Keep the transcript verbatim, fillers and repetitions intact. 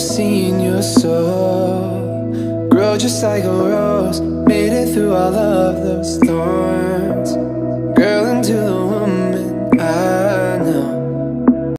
seen your soul grow just like a rose, made it through all of those thorns.